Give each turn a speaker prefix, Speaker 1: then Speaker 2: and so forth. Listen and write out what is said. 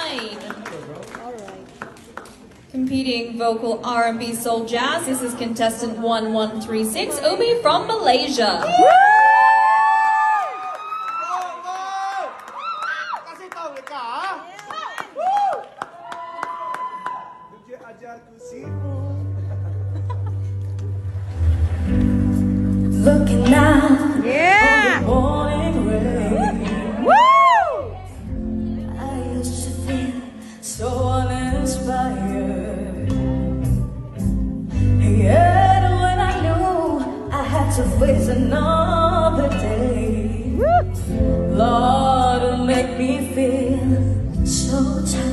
Speaker 1: All right.
Speaker 2: Competing vocal R&B soul jazz. This is contestant 1136, Umi from Malaysia.
Speaker 3: Looking out
Speaker 1: Yeah.
Speaker 3: on the morning rain.
Speaker 1: Woo!
Speaker 3: I used to feel so uninspired. Yet when I knew I had to face another day, Lord, it make me feel so tired.